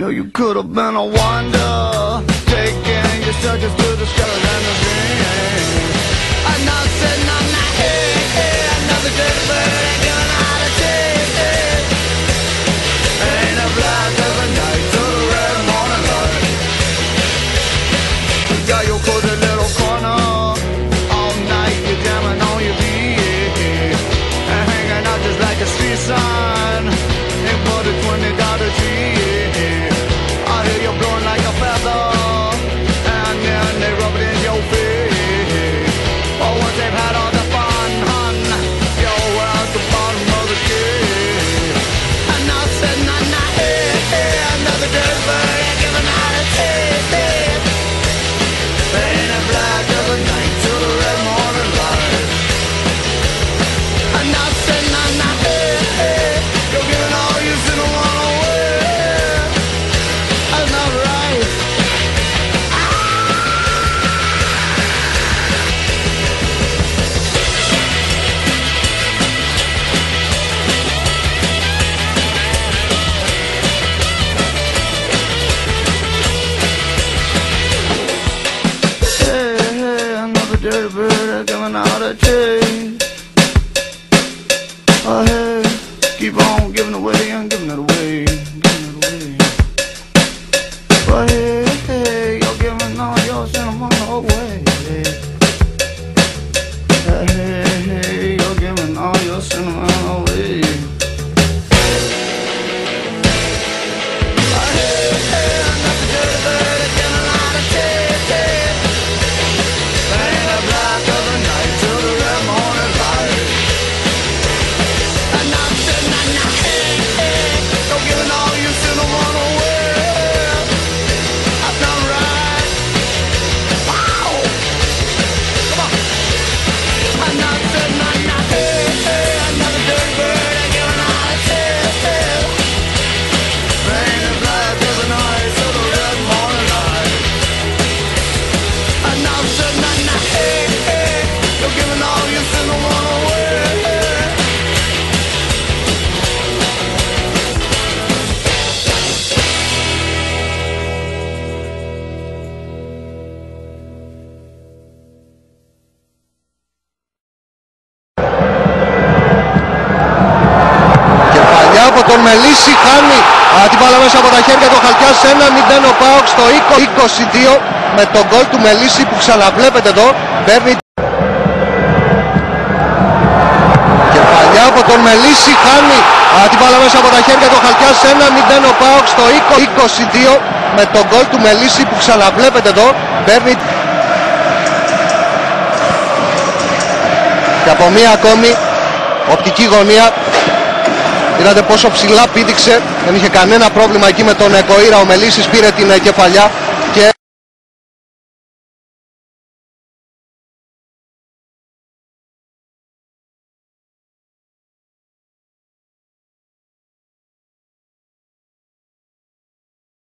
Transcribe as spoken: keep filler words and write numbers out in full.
know you could have been a wonder, taking your circus to the skeleton of dreams. I'm not sitting on my head, another dirty bird giving out a taste. Ain't a black of a night to the red morning light. You got your cozy little corner, all night you're jamming on your beat, and hanging out just like a street sign. Ain't but a twenty dollar tree. I hear you blowing like a feather, and then they rub it in your face. Oh, once they've had all the fun, hun, your world's the bottom of the cave. And now sitting on my head, another dirty bird giving out a taste. Ain't a black of a night till the red morning light. And now sitting on my head, you're giving all you sin and run away. That's not right. Hey, hey, another dirty bird giving out a chase. Oh, hey, keep on giving away and giving it away, giving it away. But hey, hey, you're giving all your sentimental away. Hey, hey, hey, you're giving all your sentimental away. Oh, hey, hey, another dirty bird giving out a taste. Ain't a black of the night till the red morning light. And I'm sitting on my head, you're giving all you sin and run away. That's not right. Wow. Come on. And I'm sitting on my head, another dirty bird giving out a taste. Ain't a black of the night till the red morning light. And I'm sitting on my head, you're giving all you sin and run away. Κεφαλιά από τον Μελίσση, χάνει την μπάλα μέσα από τα χέρια του Χαλκιάς. Ένα μηδέν ο ΠΑΟΚ στο είκοσι δύο με τον γκολ του Μελίσση που ξαναβλέπετε εδώ. Παίρνει κεφαλιά από τον Μελίσση, χάνει την μπάλα μέσα από τα χέρια του Χαλκιάς. Ένα μηδέν ο ΠΑΟΚ στο είκοσι δύο με τον γκολ του Μελίσση που ξαναβλέπετε εδώ. Παίρνει και από μία ακόμη οπτική γωνία. Είδατε πόσο ψηλά πήδηξε, δεν είχε κανένα πρόβλημα εκεί με τον Κοΐρα. Ο Μελίσσης πήρε την κεφαλιά.